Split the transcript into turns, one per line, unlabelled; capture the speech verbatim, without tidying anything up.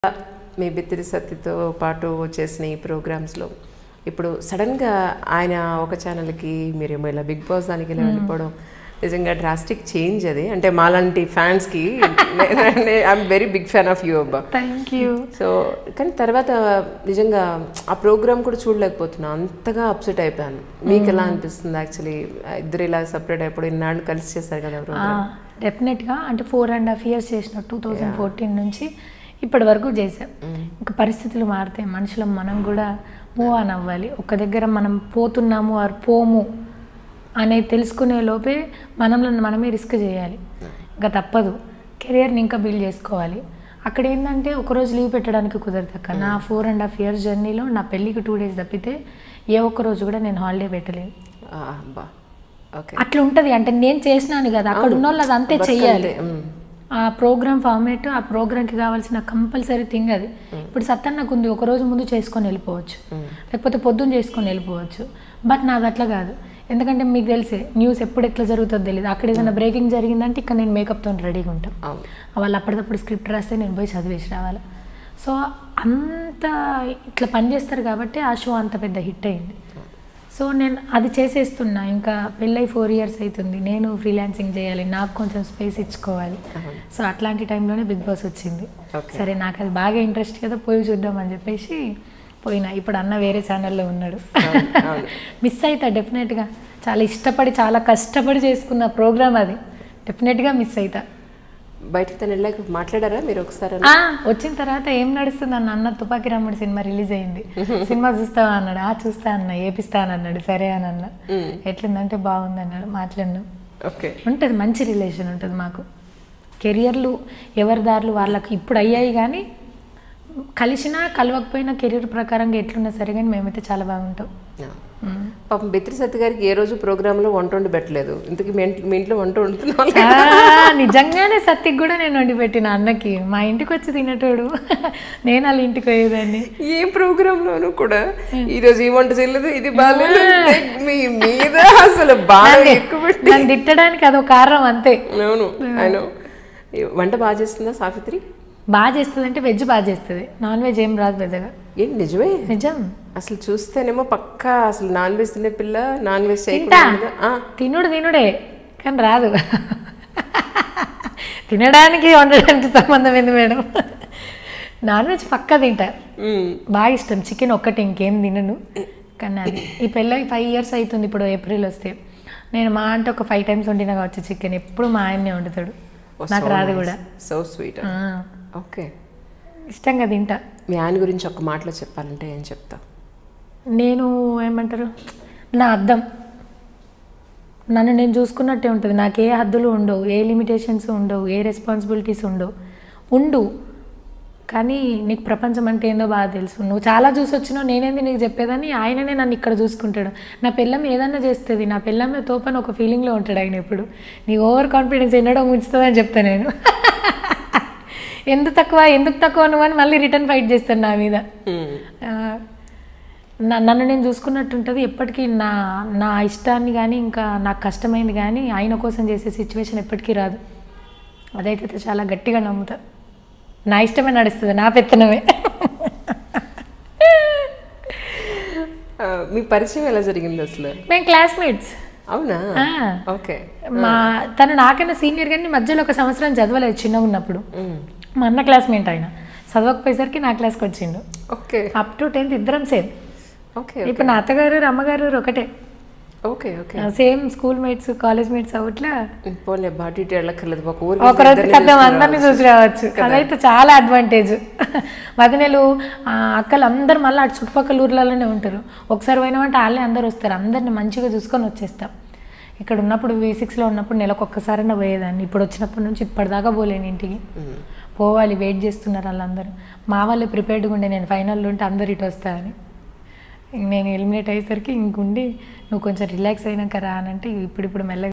మీ బిత్తిరి సత్తితో పాటు చేసిన ఈ ప్రోగ్రామ్స్లో ఇప్పుడు సడన్గా ఆయన ఒక ఛానల్కి మీరేమో ఇలా బిగ్ బాస్ దానికి ఇలా వెళ్ళిపోవడం నిజంగా డ్రాస్టిక్ చేంజ్ అది. అంటే మాలాంటి ఫ్యాన్స్కి I'm very big fan of you అబ్బా.
Thank you.
సో కానీ తర్వాత నిజంగా ఆ ప్రోగ్రామ్ కూడా చూడలేకపోతున్నా, అంతగా అప్సెట్ అయిపోయాను. మీకు ఎలా అనిపిస్తుంది? యాక్చువల్లీ ఇద్దరు ఇలా సపరేట్ అయిపోయి ఇన్నాళ్ళు కలిసి చేస్తారు కదా ప్రోగ్రామ్.
డెఫినెట్గా అంటే ఫోర్ అండ్ హాఫ్ ఇయర్స్ చేసిన టూ థౌజండ్ ఫోర్టీన్ నుంచి ఇప్పటి వరకు చేసాం. ఇంకా పరిస్థితులు మారుతాయి, మనుషులం మనం కూడా మూవ్ ఆన్ అవ్వాలి. ఒక దగ్గర మనం పోతున్నాము ఆర్ పోము అనేది తెలుసుకునే లోపే మనల్ని మనమే రిస్క్ చేయాలి. ఇంకా తప్పదు, కెరియర్ని ఇంకా బిల్డ్ చేసుకోవాలి. అక్కడ ఏంటంటే ఒకరోజు లీవ్ పెట్టడానికి కుదరదు అక్క. నా ఫోర్ అండ్ హాఫ్ ఇయర్స్ జర్నీలో నా పెళ్ళికి టూ డేస్ తప్పితే ఏ ఒక్క రోజు కూడా నేను హాలిడే పెట్టలేదు. అట్లా ఉంటుంది. అంటే నేను చేసినాను కదా, అక్కడ ఉన్న వాళ్ళు అది అంతే చెయ్యాలి. ఆ ప్రోగ్రామ్ ఫార్మేట్, ఆ ప్రోగ్రామ్కి కావాల్సిన కంపల్సరీ థింగ్ అది. ఇప్పుడు సత్తన్నకు ఉంది, ఒక రోజు ముందు చేసుకొని వెళ్ళిపోవచ్చు, లేకపోతే పొద్దున్న చేసుకొని వెళ్ళిపోవచ్చు. బట్ నాది అట్లా కాదు. ఎందుకంటే మీకు తెలిసే న్యూస్ ఎప్పుడు ఎట్లా జరుగుతుందో తెలియదు. అక్కడ ఏదైనా బ్రేకింగ్ జరిగిందంటే ఇక్కడ నేను మేకప్తో రెడీగా ఉంటాం. వాళ్ళు అప్పటికప్పుడు స్క్రిప్ట్ రాస్తే నేను పోయి చదివేసి రావాలి. సో అంత ఇట్లా పనిచేస్తారు కాబట్టి ఆ షో అంత పెద్ద హిట్ అయింది. సో నేను అది చేసేస్తున్నా. ఇంకా పెళ్ళై ఫోర్ ఇయర్స్ అవుతుంది, నేను ఫ్రీలాన్సింగ్ చేయాలి, నాకు కొంచెం స్పేస్ ఇచ్చుకోవాలి. సో అట్లాంటి టైంలోనే బిగ్ బాస్ వచ్చింది. సరే నాకు అది బాగా ఇంట్రెస్ట్ కదా, పోయి చూద్దామని చెప్పేసి పోయినా. ఇప్పుడు అన్న వేరే ఛానల్లో ఉన్నాడు. మిస్ అవుతా డెఫినెట్గా. చాలా ఇష్టపడి చాలా కష్టపడి చేసుకున్న ప్రోగ్రామ్ అది. డెఫినెట్గా మిస్ అవుతా.
బయటకు తను వెళ్ళాక మాట్లాడారా మీరు ఒకసారి?
వచ్చిన తర్వాత ఏం నడుస్తుంది అన్న, అన్న తుపాకి రాముడు సినిమా రిలీజ్ అయింది, సినిమా చూస్తావా అన్నాడు. ఆ చూస్తా అన్న, ఏపిస్తాను అన్నాడు. సరే అని అన్న. ఎట్లుందంటే బాగుంది అన్నాడు. మాట్లాడినాం. ఉంటుంది, మంచి రిలేషన్ ఉంటుంది మాకు. కెరియర్లు ఎవరి దారులు వాళ్ళకి ఇప్పుడు అయ్యాయి, కానీ కలిసినా కలవకపోయినా కెరీర్ ప్రకారంగా ఎట్లున్నా సరే కానీ మేమైతే చాలా బాగుంటాం.
పాపం బిత్తిరి సత్తి గారికి ఏ రోజు ప్రోగ్రాంలో వంట వండి పెట్టలేదు. ఇంతకీ మీ ఇంట్లో వంట వండుతున్నా?
నిజంగానే సత్తికి కూడా నేను వండి పెట్టిన అన్నకి. మా ఇంటికి వచ్చి తినేటోడు, నేను వాళ్ళ ఇంటికి పోయేదాన్ని.
ఏ ప్రోగ్రాంలోనూ కూడా ఈరోజు ఈ వంట చేయలేదు, ఇది బాగాలేదు మీ మీద అసలు బాగా ఎక్కువ
నన్ను తిట్టడానికి అదొక కారణం అంతే.
అవును. ఆయన వంట బాగా చేస్తుందా సావిత్రి?
బాగా చేస్తుంది అంటే వెజ్ బాగా చేస్తుంది, నాన్ వెజ్ ఏం రాదు పెద్దగా.
ఏంటి నిజమే?
నిజం.
అసలు చూస్తేనేమో పక్కా అసలు నాన్ వెజ్ తినే పిల్ల, నాన్ వెజ్ చేయకుండా
తినుడు తినుడే కానీ రాదు. తినడానికి వండడానికి సంబంధం ఏంది మేడం? నాన్ వెజ్ పక్కా తింటా, బాగా ఇష్టం. చికెన్ ఒక్కటి, ఇంకేం తినను. కానీ అది ఈ పిల్లకి ఫైవ్ ఇయర్స్ అవుతుంది ఇప్పుడు ఏప్రిల్ వస్తే. నేను మా అంటే ఒక ఫైవ్ టైమ్స్ వండినా కావచ్చు చికెన్. ఎప్పుడు మా ఆయన్నే వండుతాడు, నాకు రాదు కూడా.
So sweet. ఓకే,
ఇష్టంగా తింటా.
మీ ఆయన గురించి ఒక మాటలో చెప్పాలంటే ఏం చెప్తా?
నేను ఏమంటారు, నా అద్దం. నన్ను నేను చూసుకున్నట్టే ఉంటుంది. నాకు ఏ హద్దులు ఉండవు, ఏ లిమిటేషన్స్ ఉండవు, ఏ రెస్పాన్సిబిలిటీస్ ఉండవు. ఉండు కానీ నీకు ప్రపంచం అంటే ఏందో బాగా తెలుసు. నువ్వు చాలా చూసి వచ్చినావు, నేనేంది నీకు చెప్పేదని ఆయననే నన్ను ఇక్కడ చూసుకుంటాడు. నా పిల్లం ఏదన్నా చేస్తుంది, నా పిల్లమే తోపని ఒక ఫీలింగ్లో ఉంటాడు ఆయన. ఎప్పుడు నీ ఓవర్ కాన్ఫిడెన్స్ ఎన్నడో ముంచుతుందని చెప్తాను నేను. ఎందుకు తక్కువ ఎందుకు తక్కువ నువ్వు అని మళ్ళీ రిటర్న్ ఫైట్ చేస్తాను నా మీద. నన్ను నేను చూసుకున్నట్టు ఉంటుంది ఎప్పటికీ. నా నా ఇష్టాన్ని కానీ ఇంకా నాకు కష్టమైంది కానీ ఆయన కోసం చేసే సిచ్యువేషన్ ఎప్పటికీ రాదు. అదైతే చాలా గట్టిగా నమ్ముతా. నా ఇష్టమే నడుస్తుంది, నా పెత్తనమే.
మీ పరిచయం ఎలా జరిగింది అసలు?
మేము క్లాస్మేట్స్.
అవునా? ఓకే.
మా తను నాకైనా సీనియర్ కానీ మధ్యలో ఒక సంవత్సరం చదవలేదు చిన్నగా ఉన్నప్పుడు. మా అన్న క్లాస్మేట్ ఆయన. చదవకపోయేసరికి నా క్లాస్కి వచ్చిండు.
ఓకే.
అప్ టు టెన్త్ ఇద్దరం సేమ్.
ఓకే.
ఇప్పుడు నా అత్తగారు అమ్మగారు ఒకటే.
Okay. Okay.
Same school mates, college mates అవుట్లా.
ఒకరోజు
కథ అందరినీ చూసి రావచ్చు. అదైతే చాలా అడ్వాంటేజ్. వదినలు అక్కలు అందరు మళ్ళీ అటు చుట్టుపక్కల ఊర్లలోనే ఉంటారు. ఒకసారి పోయినామంటే వాళ్ళే అందరు వస్తారు. అందరిని మంచిగా చూసుకొని వచ్చేస్తాం. ఇక్కడ ఉన్నప్పుడు వి సిక్స్లో ఉన్నప్పుడు నెలకు ఒక్కసారైనా పోయేదాన్ని. ఇప్పుడు వచ్చినప్పటి నుంచి ఇప్పటిదాకా పోలేను ఇంటికి. పోవాలి, వెయిట్ చేస్తున్నారు వాళ్ళందరూ. మా వాళ్ళే ప్రిపేర్డ్గా ఉండే నేను ఫైనల్లో ఉంటే అందరు ఇటు వస్తా అని. నేను ఎలిమినేట్ అయ్యేసరికి ఇంకుండి నువ్వు కొంచెం రిలాక్స్ అయినాక రా అని అంటే ఇప్పుడిప్పుడు మెల్లగా